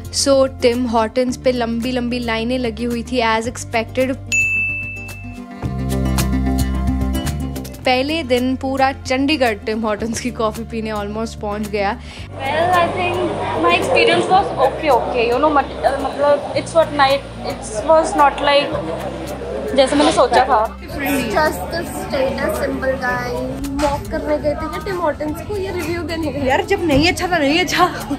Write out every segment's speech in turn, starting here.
सो Tim Hortons पे लंबी लंबी लाइनें लगी हुई थी एज एक्सपेक्टेड। पहले दिन पूरा चंडीगढ़ टिम हॉर्टन्स की कॉफ़ी पीने ऑलमोस्ट पहुंच गया। Well, I think my experience was okay. You know, मतलब it's what night. It was not like जैसे मैंने सोचा था। Just the status symbol guy. Walk करने गए थे क्या टिम हॉर्टन्स को, ये रिव्यू देने गए? यार जब नहीं अच्छा था नहीं अच्छा।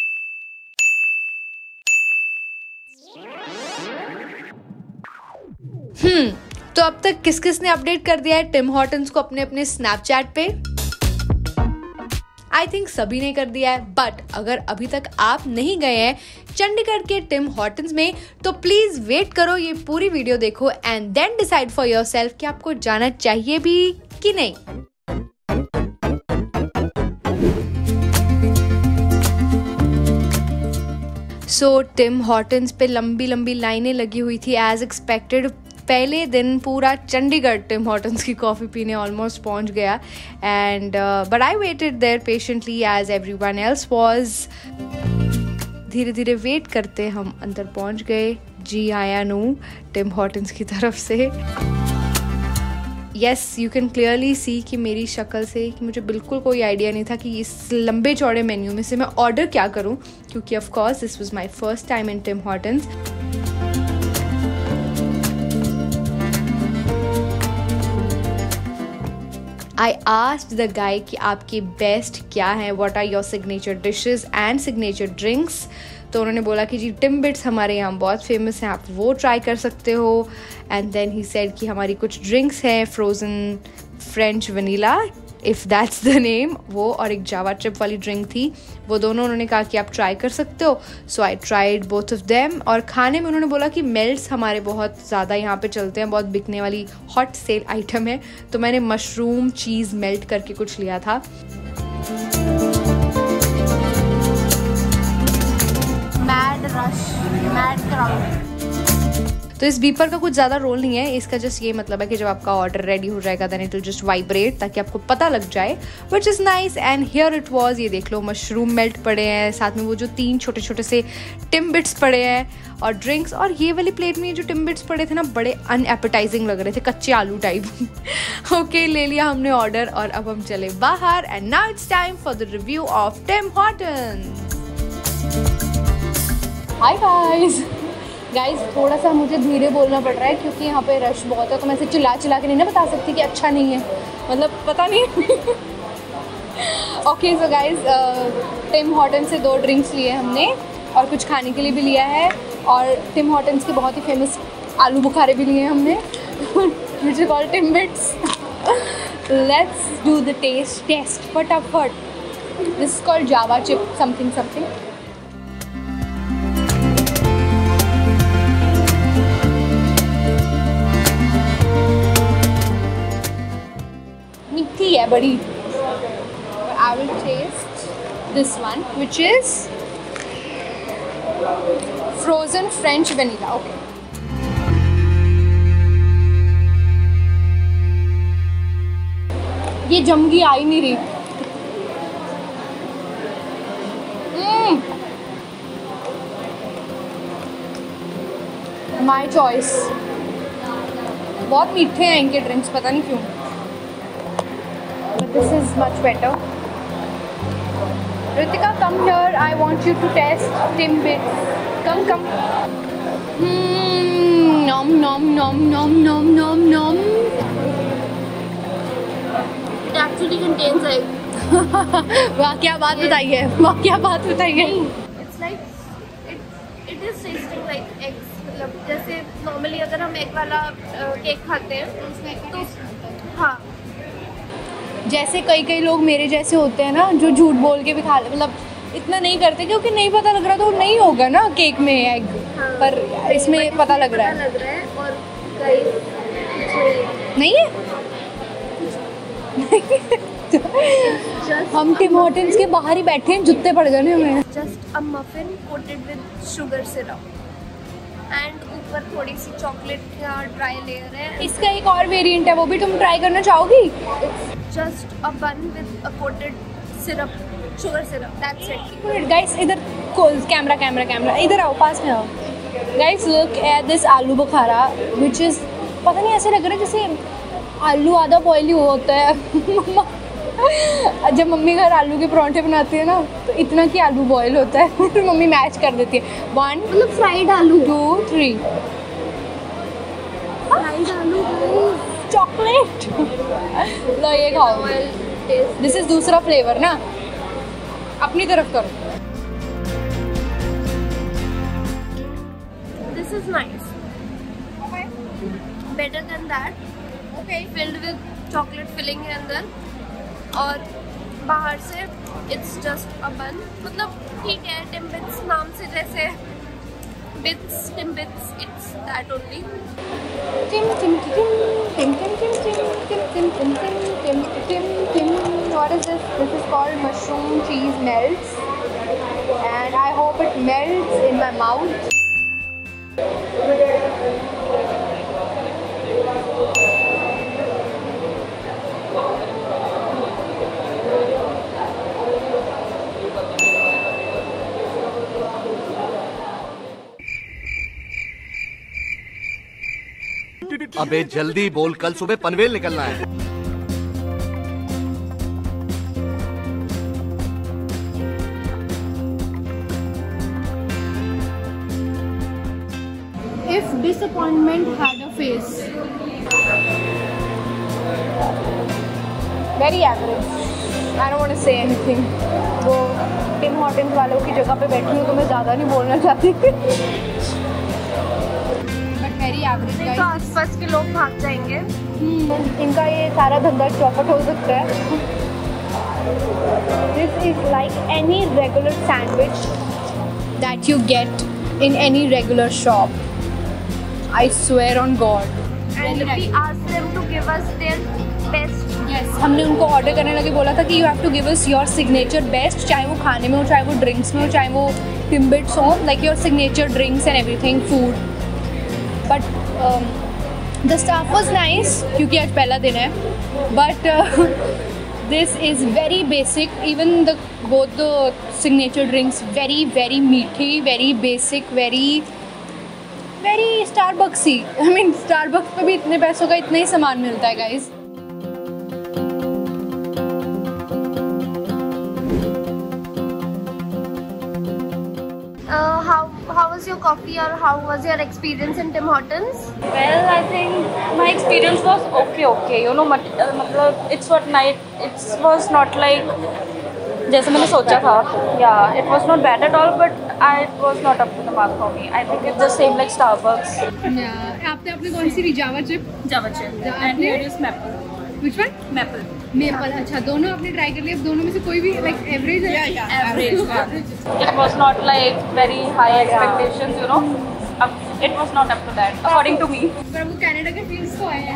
तो अब तक किस किस ने अपडेट कर दिया है टिम हॉर्टन्स को अपने अपने स्नैपचैट पे? आई थिंक सभी ने कर दिया है, बट अगर अभी तक आप नहीं गए हैं चंडीगढ़ के टिम हॉर्टन्स में तो प्लीज वेट करो, ये पूरी वीडियो देखो and then decide for yourself कि आपको जाना चाहिए भी कि नहीं। सो टिम हॉर्टन्स पे लंबी लंबी लाइनें लगी हुई थी एज एक्सपेक्टेड। पहले दिन पूरा चंडीगढ़ टिम हॉर्टन्स की कॉफ़ी पीने ऑलमोस्ट पहुंच गया and but I waited there patiently as everyone else was. धीरे धीरे वेट करते हम अंदर पहुंच गए। जी आया नू टिम हॉर्टन्स की तरफ से। Yes, you can clearly see कि मेरी शक्ल से कि मुझे बिल्कुल कोई आइडिया नहीं था कि इस लंबे चौड़े मेन्यू में से मैं ऑर्डर क्या करूं, क्योंकि of course this was my first time in Tim Hortons. I asked the guy कि आपकी बेस्ट क्या है, what are your signature dishes and signature drinks। तो उन्होंने बोला कि जी टिम्बिट्स हमारे यहाँ बहुत फेमस हैं, आप वो ट्राई कर सकते हो। एंड देन ही सेड कि हमारी कुछ ड्रिंक्स हैं, frozen French vanilla if that's the name, वो और एक जावा ट्रिप वाली ड्रिंक थी, वो दोनों उन्होंने कहा कि आप ट्राई कर सकते हो। So I tried both of them. और खाने में उन्होंने बोला कि मेल्ट्स हमारे बहुत ज़्यादा यहाँ पे चलते हैं, बहुत बिकने वाली हॉट सेल आइटम है, तो मैंने मशरूम चीज़ मेल्ट करके कुछ लिया था। Mad rush, mad crowd. तो इस बीपर का कुछ ज़्यादा रोल नहीं है, इसका जस्ट ये मतलब है कि जब आपका ऑर्डर रेडी हो जाएगा then it will just vibrate, ताकि आपको पता लग जाए, which is nice. And here it was, ये देख लो मशरूम मेल्ट पड़े हैं, साथ में वो जो 3 छोटे छोटे से टिम्बिट्स पड़े हैं और ड्रिंक्स। और ये वाली प्लेट में जो टिम्बिट्स पड़े थे ना, बड़े अनएपेटाइजिंग लग रहे थे, कच्चे आलू टाइप। ओके, ले लिया हमने ऑर्डर और अब हम चले बाहर। And now it's time for the review of Tim Hortons. Hi guys, थोड़ा सा मुझे धीरे बोलना पड़ रहा है क्योंकि यहाँ पे रश बहुत है, तो मैं ऐसे चिल्ला चिल्ला के नहीं ना बता सकती कि अच्छा नहीं है, मतलब पता नहीं। Okay so guys, Tim Hortons से 2 ड्रिंक्स लिए हमने और कुछ खाने के लिए भी लिया है, और टिम हॉर्टन्स के बहुत ही फेमस आलू बुखारे भी लिए हमने, which is called Timbits. Let's do the taste फटाफट। This is called Java chip something. मीठी है बड़ी। I will taste this one, which is frozen French vanilla. Okay. ये जमगी आ ही नहीं रही। My choice। बहुत मीठे हैं इनके ड्रिंक्स, पता नहीं क्यों। This is much better. Ritika, come here. I want you to test Timbits. Come. Nom. It actually contains egg. वाह क्या बात बताइए, It's like it is tasting like eggs. मतलब जैसे नॉर्मली अगर हम एग वाला केक खाते हैं तो हाँ, जैसे कई लोग मेरे जैसे होते हैं ना, जो झूठ बोल के भी खा, मतलब इतना नहीं करते क्योंकि नहीं पता लग रहा, तो नहीं होगा ना केक में एग। हाँ, पर इसमें पता लग रहा है। और नहीं है। हम टिम हॉर्टन्स के बाहर ही बैठे हैं, जुत्ते पड़ गए हमें। Just a muffin coated with sugar syrup and ऊपर थोड़ी सी चॉकलेट का ड्राई लेयर है। इसका एक और वेरिएंट है, वो भी तुम ट्राई करना चाहोगी? Just a bun with a coated syrup, sugar syrup, that's it. Guys इधर कैमरा कैमरा कैमरा इधर आओ, पास में आओ। गाइस लुक एट दिस आलू बुखारा विच इज़, पता नहीं ऐसे लग रहा है जैसे आलू आधा बॉयल ही होता है। जब मम्मी घर आलू के पराठे बनाती है ना तो इतना कि आलू बॉयल होता है, फिर मम्मी मैच कर देती है। 1 मतलब फ्राइड आलू, 2 3 फ्राइड आलू चॉकलेट। लो ये खाओ, दिस इज दूसरा फ्लेवर ना, अपनी तरफ करो। This is nice, better than that. Okay, filled with chocolate filling है अंदर और बाहर से इट्स जस्ट अ बन। मतलब ठीक है, टिम्बिट्स नाम से जैसे bits Timbits, it's that only. Tim tim tim tim tim tim tim tim tim tim tim tim tim. What is this? This is called mushroom cheese melts, and I hope it melts in my mouth. अबे जल्दी बोल, कल सुबह पनवेल निकलना है। If disappointment had a face, very average. I don't want to say anything. वो Tim Hortons वालों की जगह पे बैठी हूँ तो मैं ज़्यादा नहीं बोलना चाहती। Very average guys. तो आसपास के लोग भाग जाएंगे। इनका ये सारा धंधा चौपट हो सकता है। This is like any regular sandwich that you get in any regular shop, I swear on God. And we asked them to give us their best. Yes, हमने उनको ऑर्डर करने लगे बोला था कि you have to give us your signature best, चाहे वो खाने में हो, चाहे वो ड्रिंक्स में हो, चाहे वो टिम्बिट्स हो, like your signature drinks and everything, food. But the staff was nice क्योंकि आज पहला दिन है, but this is very basic. Even the both the signature drinks very very मीठी, very basic, very very Starbucksy. I mean Starbucks पे भी इतने पैसों का इतना ही सामान मिलता है guys. How was your coffee or how was your experience in Tim Hortons? Well, I think my experience was okay. You know, मतलब it's what night. It was not like जैसे मैंने सोचा था. Yeah, it was not bad at all, but it was not up to the mark for me. I think it's the same like Starbucks. Yeah, आपने कौन सी ली? Java chip. And here is Maple. Which one? Maple. अच्छा, दोनों आपने try कर लिए। अब दोनों में से कोई भी लाइक एवरेज है? Average. It was not like very high expectations, you know. It was not up to that, according to me. पर वो कनाडा के फील्स तो आए हैं।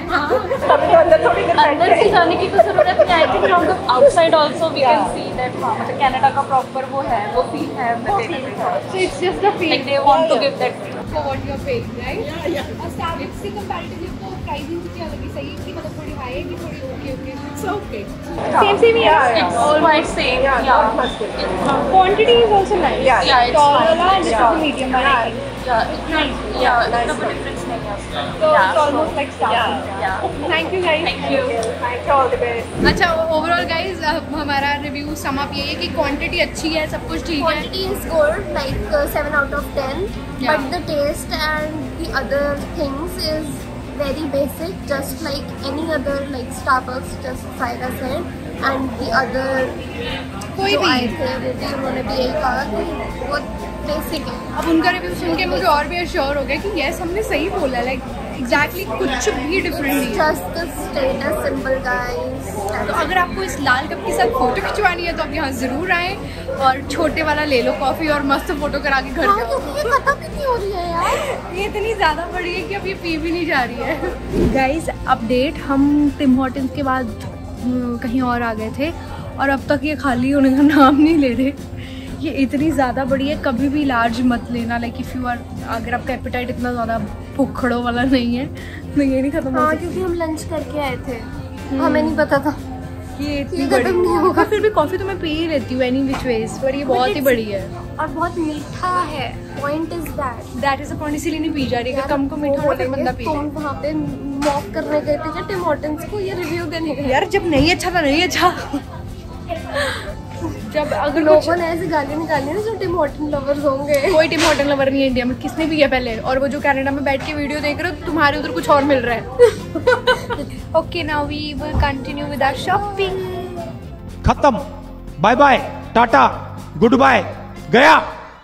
अंदर से जाने की तो जरूरत नहीं। I think from the outside also we can see that हाँ मतलब कनाडा का प्रॉपर वो है, वो फील है। So it's just the feel. Like they want to give that feel. For what you are paying, right? और Starbucks से comparatively तो प्राइसिंग क्या लगी? सही है कि मतलब थोड़ी हाई है कि थोड़ी ओके? It's okay. Same ही है। It's all quite same. Yeah. Quantity is also nice. Yeah, it's tall fine. वाला and this is the medium वाला. Yeah, it's nice. Yeah, इतना कोई difference नहीं है उसका. So it's almost like Starbucks. Yeah. Thank you guys. Thank you. all the best. अच्छा, overall guys हमारा review sum up यही है कि क्वांटिटी अच्छी है, सब कुछ ठीक है। Quantity is good, like 7 out of 10. Yeah. But the taste and the other things is very basic, just like any other like Starbucks, just Saira said, and the other कोई जो भी आए थे वो भी उन्होंने भी यही कहा कि बहुत बेसिक है। अब उनका रिव्यू सुन के मुझे और भी अश्योर हो गया कि यस हमने सही बोला, लाइक एग्जैक्टली कुछ भी डिफरेंट नहीं है। Just the status symbol guys. तो अगर आपको इस लाल कप के साथ फोटो खिंचवानी है तो आप यहाँ ज़रूर आएँ और छोटे वाला ले लो कॉफ़ी और मस्त फोटो करा के घर हाँ, जाओ। क्योंकि ये खत्म कितनी हो रही है यार। ये इतनी ज़्यादा बड़ी है कि अब ये पी भी नहीं जा रही है। गाइस अपडेट, हम टिम हॉर्टन्स के बाद कहीं और आ गए थे और अब तक ये खाली होने का नाम नहीं ले रहे। ये इतनी ज़्यादा बड़ी है, कभी भी लार्ज मत लेना। लाइक इफ़ यू आर, अगर आपका एपेटाइट इतना ज़्यादा भुखड़ों वाला नहीं है तो ये नहीं खत्म हो हाँ, सकती। क्योंकि हम लंच करके आए थे, हमें नहीं पता था ये इतनी ये बड़ी खत्म नहीं होगा। फिर भी कॉफ़ी तो मैं पी ही लेती हूँ एनी विच वेज, पर ये बहुत ही बड़ी है। और बहुत मीठा है। Point is that is a point, इसीलिए नहीं पी जा रही है। कम को मीठा होता है बंदा पी ले। तुम वहाँ पे मॉक करने गए थे क्या टिम हॉर्टन्स को, ये रिव्यू देने गए? यार जब नहीं अच्छा था नहीं अच्छा। जब अगर लोगों ने ऐसी गाली निकाली ना जो टिम हॉर्टन लवर्स होंगे। कोई टिम हॉर्टन लवर नहीं है इंडिया में, किसने भी किया पहले। और वो जो कनाडा में बैठ के वीडियो देख रहे हो तुम्हारे उधर कुछ और मिल रहा है। Okay now we will continue with our shopping. खत्म, बाय बाय, टाटा, गुड बाय, गया।